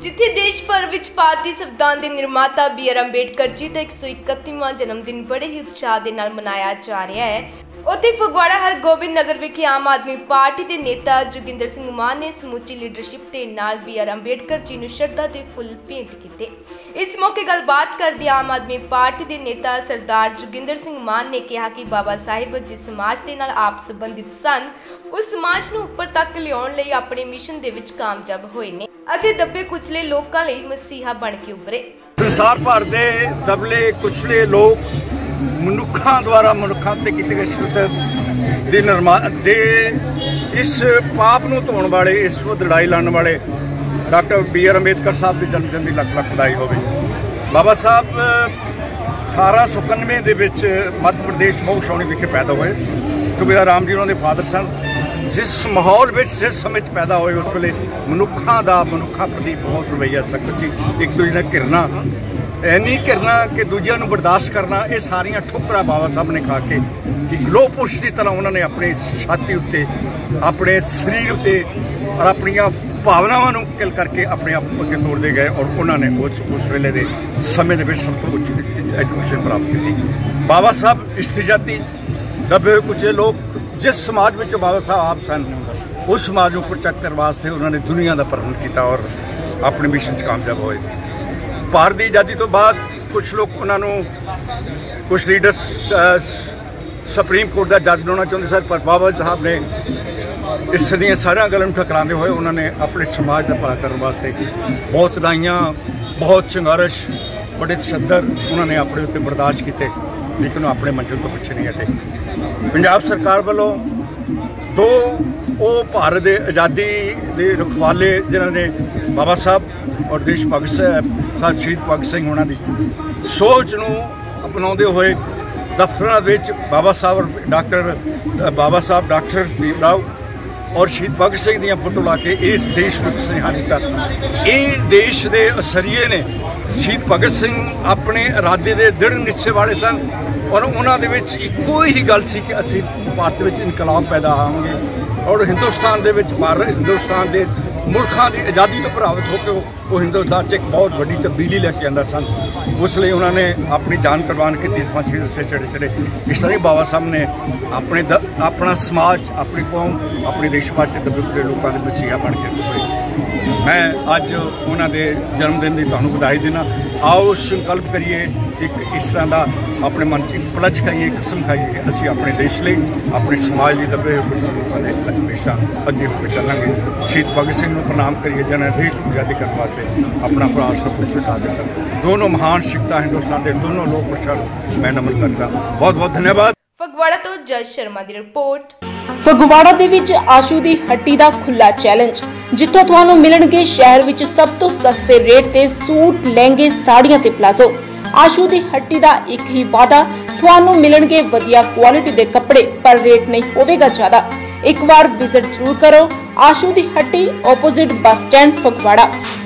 जिथे देश भर विच भारतीय संविधान के निर्माता बी.आर. अंबेडकर जी का 131वां जन्मदिन बड़े ही उत्साह के नाल मनाया जा रहा है, उत्थे फगवाड़ा हरगोबिंद नगर विखे आम आदमी पार्टी के नेता जोगिंदर सिंह मान ने समूची लीडरशिप के नाल बी.आर. अंबेडकर जी नूं श्रद्धा के फुल भेंट किए। इस मौके गलबात करदे आम आदमी पार्टी के नेता सरदार जोगिंदर सिंह मान ने कहा कि बाबा साहिब जिस समाज के नाल आप संबंधित सन, उस समाज नूं उपर तक लियाउण लई अपने मिशन दे विच कामयाब होए ने ਅਤੇ ਦੱਬੇ ਕੁਚਲੇ ਲੋਕਾਂ ਲਈ ਮਸੀਹਾ ਬਣ ਕੇ ਉੱਭਰੇ। ਸੰਸਾਰ ਭਰ ਦੇ ਦਬਲੇ ਕੁਚਲੇ ਲੋਕ ਮਨੁੱਖਾਂ ਦੁਆਰਾ ਮਨੁੱਖਾਂ ਤੇ ਕੀਤੇ ਗਏ ਸ਼ੁੱਧ ਦੇ ਨਿਰਮਾਣ ਦੇ ਇਸ ਪਾਪ ਨੂੰ ਧੋਣ ਵਾਲੇ ਇਸ ਨੂੰ ਲੜਾਈ ਲੜਨ ਵਾਲੇ ਡਾਕਟਰ ਬੀ.ਆਰ. ਅੰਬੇਦਕਰ ਸਾਹਿਬ ਦੇ ਜਨਮ ਦਿਨ ਦੀ ਲੱਖ ਲੱਖ ਵਧਾਈ ਹੋਵੇ। ਬਾਬਾ ਸਾਹਿਬ 1891 ਦੇ ਵਿੱਚ ਮੱਧ ਪ੍ਰਦੇਸ਼ ਮੋਗਸ਼ੌਣੀ ਵਿਖੇ ਪੈਦਾ ਹੋਏ। ਸੁਬੇਦਾਰ ਰਾਮ ਜੀ ਉਹਨਾਂ ਦੇ ਫਾਦਰ ਸਨ। जिस माहौल में जिस समय पैदा होए उस वे मनुखा प्रति बहुत रवैया सख्त सी, एक दूजे ने घिरना इन्नी घिरना कि दूजिया बर्दाश्त करना, ये सारिया ठोकरा बाबा साहब ने खा के एक लोह पुरुष की तरह उन्होंने अपने छाती उत्ते अपने शरीर उत्ते और अपन भावनावां किल करके अपने आप अगे तोड़ते गए और उन्होंने उस वेले के समय के सब तो उच्च एजुकेशन प्राप्त की। बाबा साहब स्त्री जाति दबे हुए कुछ लोग जिस समाज में बाबा साहब आप सन उस समाज को चेक करने वास्ते उन्होंने दुनिया का भ्रमण किया और अपने मिशन कामयाब होए। भारत की आज़ादी तो बाद कुछ लोग उन्होंने कुछ लीडर सुप्रीम कोर्ट का जज बनाना चाहते सर, पर बाबा साहब ने इस दी सारिया गलों ठकराते हुए उन्होंने अपने समाज का भला करने वास्ते बहुत लड़ाइयाँ, बहुत संघर्ष, बड़े तशद्दद उन्होंने अपने उत्ते बर्दाश्त किए, लेकिन अपने मंजिल तो पिछे नहीं हटे। पंजाब सरकार वालों दो भारत के आज़ादी के रखवाले जिन्होंने बाबा साहब और देश भगत साहब शहीद भगत सिंह होना की सोच को अपनाते हुए दफ्तर बाबा साहब डॉक्टर भीमराव और शहीद भगत सिंह दी फोटो ला के इस देश को सुनेहा दिता। ये देश के असरीए ने शहीद भगत सिंह अपने इरादे के दृढ़ निश्चय वाले सन और उन्होंने एको ही गल सी कि असी भारत में इनकलाब पैदा आवांगे और हिंदुस्तान हिंदुस्तान के मुल्कों की आज़ादी तो प्रभावित होकर वो हिंदुस्तान एक बहुत बड़ी तब्दीली लेके आंदा सन। उसलिए उन्होंने अपनी जान कुर्बान की, फांसी रस्से चढ़े। इस तरह बाबा साहब ने अपना समाज, अपनी कौम, अपने देश भर के दबे खुले लोगों के मसीहा बन के उभरे। मैं अज उन्होंने जन्मदिन की तुहानूं बधाई देना। आओ संकल्प करिए एक इस तरह का अपने मन च प्लज खाइए, कसम खाइए कि असी अपने देश लिए, अपने समाज लिए दबे हुए लोगों ने हमेशा अगे होकर चलेंगे। शहीद भगत सिंह को प्रणाम करिए जिन्हें देश को आज़ादी करने वास्ते अपना प्राण सब कुछ लुटा दिता। दोनों महान शिखता हिंदुस्तान के दोनों लोग प्रचार मैं नमन करता। बहुत बहुत धन्यवाद। फगवाड़ा तो जज शर्मा की रिपोर्ट। फगवाड़ा ਦੇ ਵਿੱਚ ਆਸ਼ੂ ਦੀ ਹੱਟੀ ਦਾ ਖੁੱਲਾ ਚੈਲੰਜ, ਜਿੱਥੋਂ ਤੁਹਾਨੂੰ ਮਿਲਣਗੇ ਸ਼ਹਿਰ ਵਿੱਚ ਸਭ ਤੋਂ ਸਸਤੇ ਰੇਟ ਤੇ ਸੂਟ, ਲਹਿੰਗੇ, ਸਾੜੀਆਂ ਤੇ ਪਲਾਜ਼ੋ। ਆਸ਼ੂ ਦੀ ਹੱਟੀ ਦਾ ਇੱਕ ਹੀ ਵਾਅਦਾ, ਤੁਹਾਨੂੰ ਮਿਲਣਗੇ ਵਧੀਆ ਕੁਆਲਿਟੀ ਦੇ ਕੱਪੜੇ, ਪਰ ਰੇਟ ਨਹੀਂ ਹੋਵੇਗਾ ਜ਼ਿਆਦਾ। ਇੱਕ ਵਾਰ ਵਿਜ਼ਿਟ ਜ਼ਰੂਰ ਕਰੋ ਆਸ਼ੂ ਦੀ ਹੱਟੀ, ਆਪੋਜ਼ਿਟ ਬੱਸ ਸਟੈਂਡ, ਫਗਵਾੜਾ।